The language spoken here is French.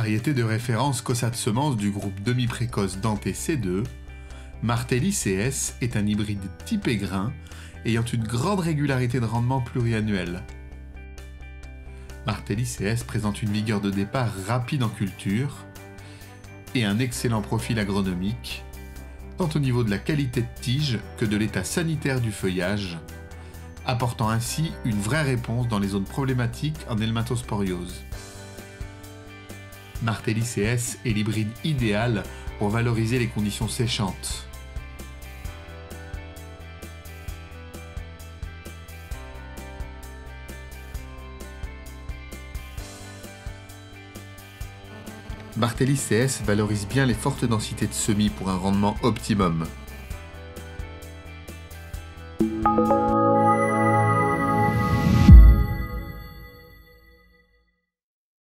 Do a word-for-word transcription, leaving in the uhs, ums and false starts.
Variété de référence Cossa de semences du groupe demi-précoce Dante C deux, Martelly C S est un hybride typé grain ayant une grande régularité de rendement pluriannuelle. Martelly C S présente une vigueur de départ rapide en culture et un excellent profil agronomique, tant au niveau de la qualité de tige que de l'état sanitaire du feuillage, apportant ainsi une vraie réponse dans les zones problématiques en helminthosporiose. Martelly C S est l'hybride idéal pour valoriser les conditions séchantes. Martelly C S valorise bien les fortes densités de semis pour un rendement optimum.